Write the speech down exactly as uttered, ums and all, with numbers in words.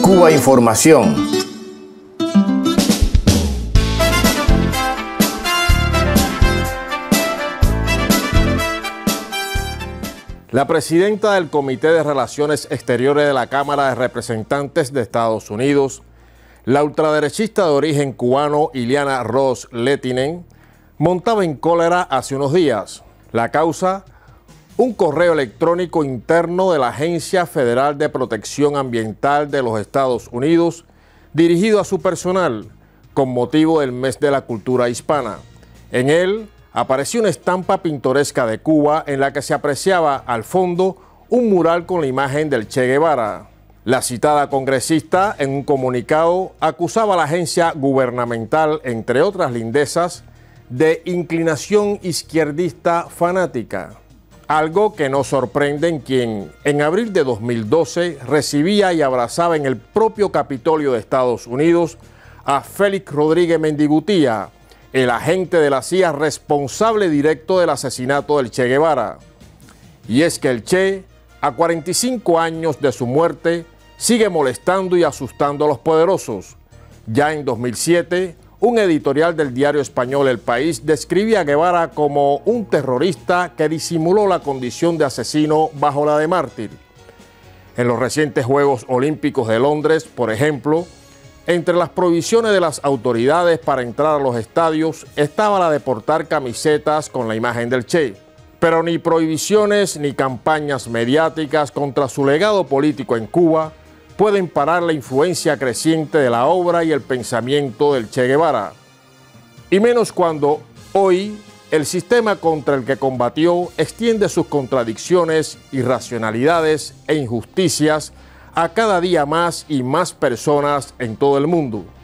Cuba Información. La presidenta del Comité de Relaciones Exteriores de la Cámara de Representantes de Estados Unidos, la ultraderechista de origen cubano Ileana Ros-Lehtinen, montaba en cólera hace unos días. La causa, un correo electrónico interno de la Agencia Federal de Protección Ambiental de los Estados Unidos dirigido a su personal con motivo del Mes de la Cultura Hispana. En él apareció una estampa pintoresca de Cuba en la que se apreciaba al fondo un mural con la imagen del Che Guevara. La citada congresista, en un comunicado, acusaba a la agencia gubernamental, entre otras lindezas, de inclinación izquierdista fanática. Algo que no sorprende en quien, en abril de dos mil doce, recibía y abrazaba en el propio Capitolio de Estados Unidos a Félix Rodríguez Mendigutía, el agente de la C I A responsable directo del asesinato del Che Guevara. Y es que el Che, a cuarenta y cinco años de su muerte, sigue molestando y asustando a los poderosos. Ya en dos mil siete, un editorial del diario español El País describía a Guevara como un terrorista que disimuló la condición de asesino bajo la de mártir. En los recientes Juegos Olímpicos de Londres, por ejemplo, entre las prohibiciones de las autoridades para entrar a los estadios estaba la de portar camisetas con la imagen del Che. Pero ni prohibiciones ni campañas mediáticas contra su legado político en Cuba pueden parar la influencia creciente de la obra y el pensamiento del Che Guevara. Y menos cuando hoy el sistema contra el que combatió extiende sus contradicciones, irracionalidades e injusticias a cada día más y más personas en todo el mundo.